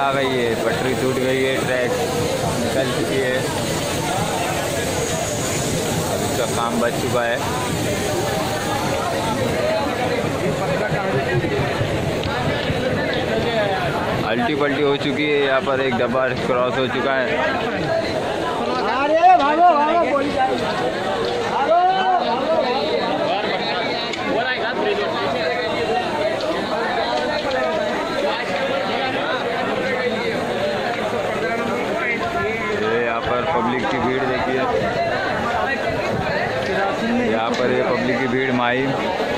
आ गई है, पटरी टूट गई है, ट्रैक निकल चुकी है। अब इसका काम बच चुका है। अल्टी पल्टी हो चुकी है, यहाँ पर एक डब्बा क्रॉस हो चुका है। यहाँ पर पब्लिक की भीड़ देखिए, यहाँ पर ये पब्लिक की भीड़ माही